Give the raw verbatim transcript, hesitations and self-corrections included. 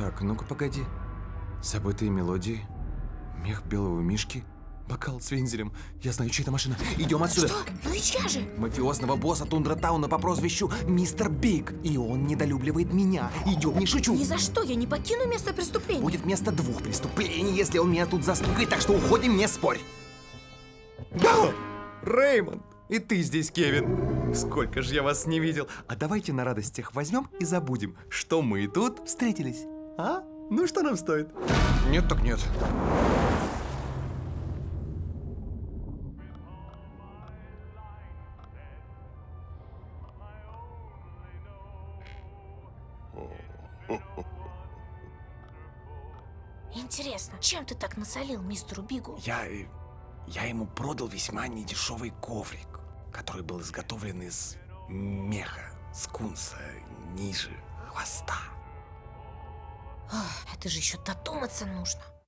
Так, ну-ка погоди. Забытые мелодии, мех белого мишки, бокал с вензелем. Я знаю, чья это машина. Идем отсюда. Что? Ну и чья же? Мафиозного босса Тундра Тауна по прозвищу Мистер Биг. И он недолюбливает меня. Идем, не шучу. Ни за что, я не покину место преступления. Будет вместо двух преступлений, если он меня тут застукает, так что уходим, не спорь. Да! Реймонд! И ты здесь, Кевин. Сколько же я вас не видел. А давайте на радостях возьмем и забудем, что мы тут встретились. А? Ну что нам стоит? Нет так нет. Интересно, чем ты так насолил мистеру Бигу? Я... я ему продал весьма недешевый коврик, который был изготовлен из меха, скунса, ниже хвоста. Ох, это же еще додуматься нужно.